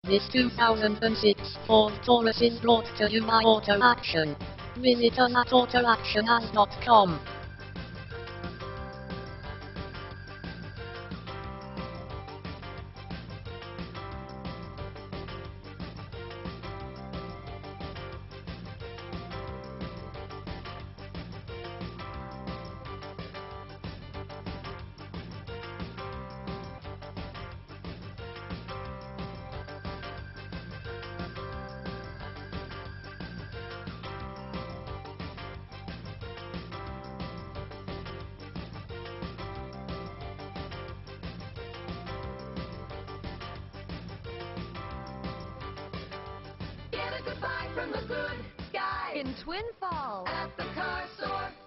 This 2006 Ford Taurus is brought to you by Auto Action. Visit us at autoactionas.com. Get a good buy from the good guy in Twin Falls at the car store.